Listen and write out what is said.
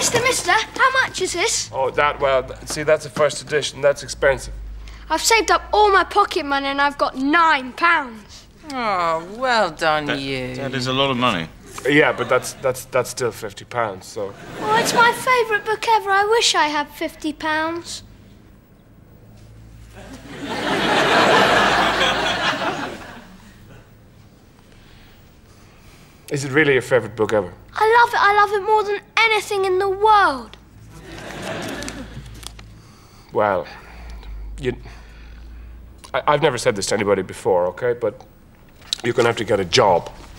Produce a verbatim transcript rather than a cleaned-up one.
Mister, mister, how much is this? Oh, that, well, see, that's a first edition. That's expensive. I've saved up all my pocket money and I've got nine pounds. Oh, well done, that, you. That is a lot of money. Yeah, but that's that's that's still fifty pounds. So. Oh, it's my favourite book ever. I wish I had fifty pounds. Is it really your favourite book ever? I love it. I love it more than anything in the world. Well, you. I, I've never said this to anybody before, okay? But you're going to have to get a job.